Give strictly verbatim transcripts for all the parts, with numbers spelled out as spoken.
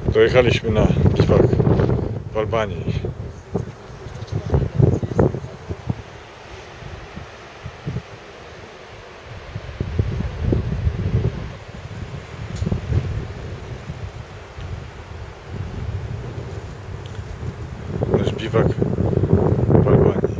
Dojechaliśmy na biwak w Albanii. Nasz biwak w Albanii.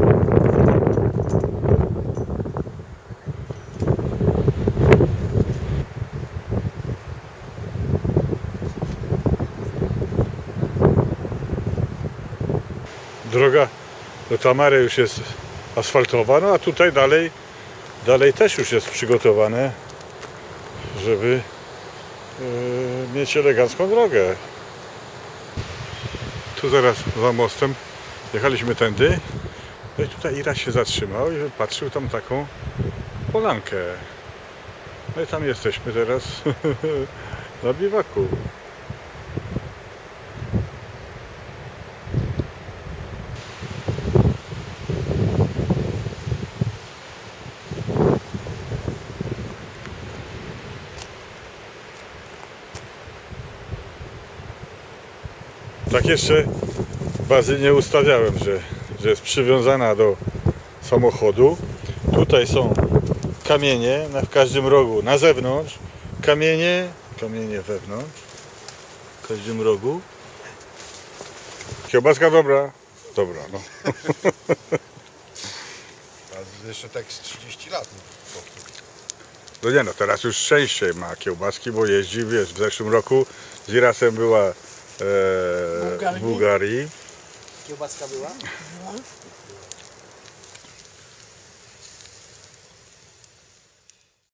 Droga do Tamary już jest asfaltowana, a tutaj dalej, dalej też już jest przygotowane, żeby yy, mieć elegancką drogę. Tu zaraz za mostem jechaliśmy tędy, no i tutaj Ira się zatrzymał i wypatrzył tam taką polankę. No i tam jesteśmy teraz na biwaku. Tak jeszcze bazy nie ustawiałem, że, że jest przywiązana do samochodu. Tutaj są kamienie na, w każdym rogu, na zewnątrz, kamienie, kamienie wewnątrz, w każdym rogu. Kiełbaska dobra? Dobra, no. A jeszcze tak z trzydzieści lat. No nie no, teraz już częściej ma kiełbaski, bo jeździ, wiesz, w zeszłym roku z Irasem była e, w Bułgarii. Kiełbaska była?